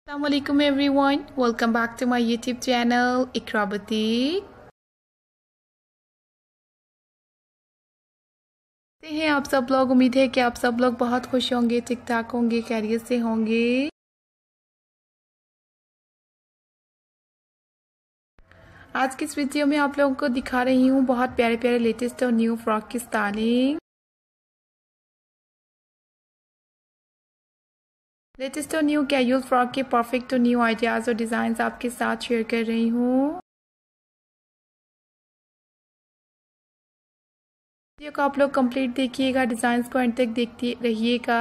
Assalamualaikum everyone, welcome back to my YouTube channel Iqra Boutique। हैं आप सब लोग, उम्मीद है कि आप सब लोग बहुत खुश होंगे, ठीक ठाक होंगे, खैरियत से होंगे। आज की इस वीडियो में आप लोगों को दिखा रही हूँ बहुत प्यारे प्यारे लेटेस्ट और न्यू फ्रॉक की स्टाइलिंग। लेटेस्ट और न्यू कैजुअल फ्रॉक के परफेक्ट और न्यू आइडियाज़ और डिज़ाइंस आपके साथ शेयर कर रही हूँ। वीडियो को आप लोग कंप्लीट देखिएगा, डिज़ाइंस को एंड तक देखते रहिएगा।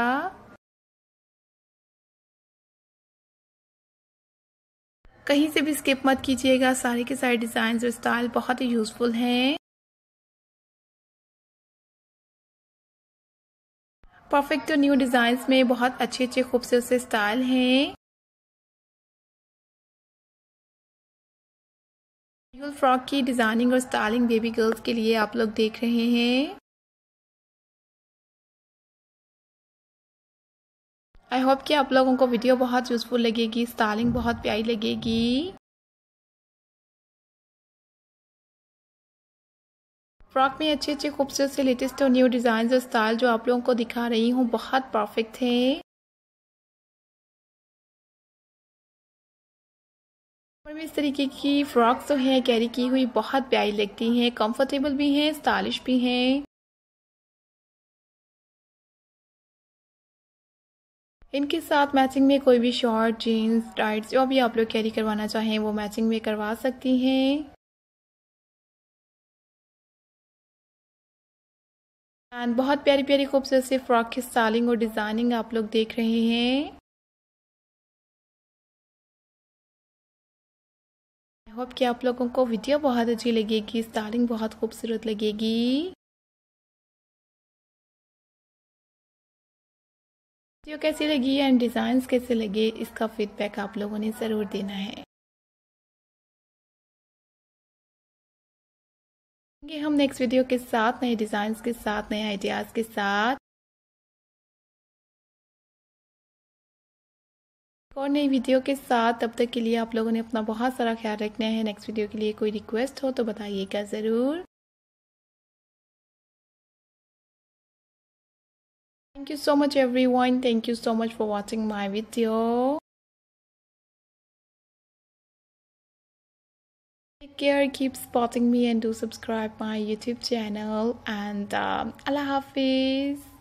कहीं से भी स्किप मत कीजिएगा, सारे के सारे डिज़ाइंस और स्टाइल बहुत ही यूज़फुल हैं। परफेक्ट और न्यू डिज़ाइंस में बहुत अच्छे अच्छे खूबसूरत से स्टाइल हैं। फ्रॉक की डिज़ाइनिंग और स्टाइलिंग बेबी गर्ल्स के लिए आप लोग देख रहे हैं। आई होप कि आप लोगों को वीडियो बहुत यूज़फुल लगेगी, स्टाइलिंग बहुत प्यारी लगेगी। फ्रॉक में अच्छे अच्छे खूबसूरत से लेटेस्ट और न्यू डिज़ाइन और स्टाइल जो आप लोगों को दिखा रही हूँ बहुत परफेक्ट है। और भी इस तरीके की फ्रॉक्स जो है कैरी की हुई बहुत प्यारी लगती हैं, कंफर्टेबल भी हैं, स्टाइलिश भी हैं। इनके साथ मैचिंग में कोई भी शॉर्ट, जीन्स, टाइट्स जो भी आप लोग कैरी करवाना चाहें वो मैचिंग में करवा सकती हैं। एंड बहुत प्यारी प्यारी खूबसूरत सी फ्रॉक की स्टाइलिंग और डिज़ाइनिंग आप लोग देख रहे हैं। आई होप कि आप लोगों को वीडियो बहुत अच्छी लगेगी, स्टाइलिंग बहुत खूबसूरत लगेगी। वीडियो कैसी लगी एंड डिज़ाइंस कैसे लगे, इसका फीडबैक आप लोगों ने ज़रूर देना है। हम नेक्स्ट वीडियो के साथ नए डिज़ाइंस के साथ, नए आइडियाज़ के साथ और नई वीडियो के साथ। तब तक के लिए आप लोगों ने अपना बहुत सारा ख्याल रखना है। नेक्स्ट वीडियो के लिए कोई रिक्वेस्ट हो तो बताइएगा ज़रूर। Thank you so much everyone. Thank you so much for watching my video. Take care, keep supporting me and do subscribe my YouTube channel and Allah Hafiz.